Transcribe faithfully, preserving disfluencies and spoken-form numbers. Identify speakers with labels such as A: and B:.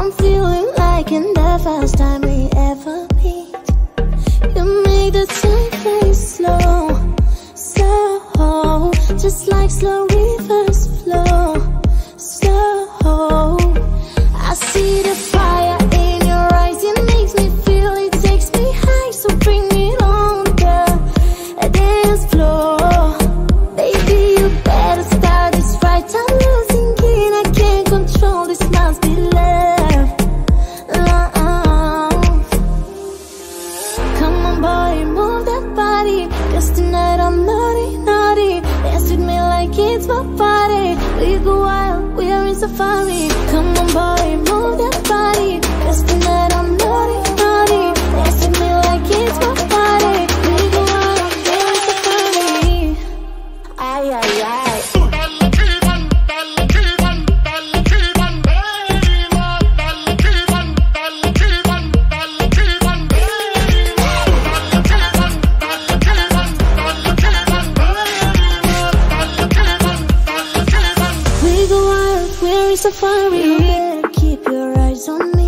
A: I'm feeling like in the first time we ever meet. You make the time play slow, slow, just like slow reverse flow, slow. I see the fire in your eyes, it makes me feel, it takes me high. So bring it on, girl, a dance floor. Baby, you better start this right. I'm losing it, I can't control, this must be love, love. Come on boy, move that body, 'cause tonight I'm naughty, naughty. Dance with me like it's my party. We go wild, we're in safari. Come on boy, move that body, 'cause tonight I'm naughty, naughty. Dance with me like it's my party. We go wild, we're in safari. Ay, ay, ay. We go wild, we're in safari. You better keep your eyes on me.